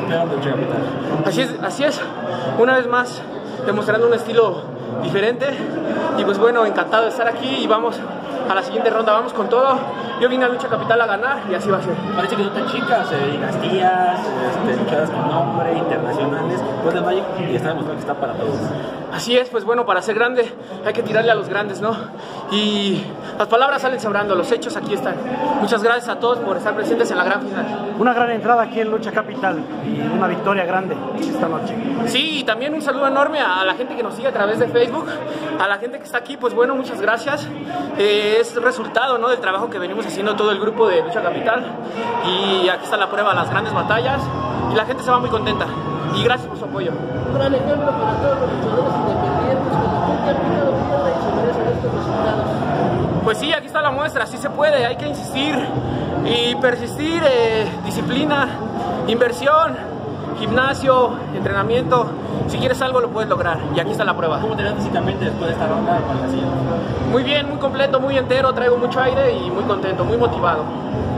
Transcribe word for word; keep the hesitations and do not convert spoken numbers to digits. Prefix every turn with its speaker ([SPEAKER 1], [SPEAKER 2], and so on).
[SPEAKER 1] campeón de Lucha Capital.
[SPEAKER 2] Así es, así es. Una vez más, demostrando un estilo diferente. Y pues bueno, encantado de estar aquí y vamos a la siguiente ronda, vamos con todo. Yo vine a Lucha Capital a ganar y así va a ser.
[SPEAKER 1] Parece que son tan chicas, eh, dinastías, este, luchadas con nombre, internacionales, Golden Magic, y está demostrando que está para todos.
[SPEAKER 2] Así es, pues bueno, para ser grande hay que tirarle a los grandes, ¿no? Y las palabras salen sobrando, los hechos aquí están. Muchas gracias a todos por estar presentes en la gran final.
[SPEAKER 3] Una gran entrada aquí en Lucha Capital y una victoria grande esta noche.
[SPEAKER 2] Sí, y también un saludo enorme a la gente que nos sigue a través de Facebook, a la gente que está aquí, pues bueno, muchas gracias. Eh, es resultado, ¿no?, del trabajo que venimos haciendo todo el grupo de Lucha Capital. Y aquí está la prueba, las grandes batallas, y la gente se va muy contenta. Y gracias por su apoyo.
[SPEAKER 4] Un gran ejemplo para todos los luchadores independientes que nunca han picado piedra y se merecen estos resultados.
[SPEAKER 2] Pues sí, aquí está la muestra, sí se puede, hay que insistir y persistir, eh, disciplina, inversión, gimnasio, entrenamiento. Si quieres algo lo puedes lograr y aquí está la prueba.
[SPEAKER 1] ¿Cómo te ves físicamente después de esta ronda para la siguiente?
[SPEAKER 2] Muy bien, muy completo, muy entero, traigo mucho aire y muy contento, muy motivado.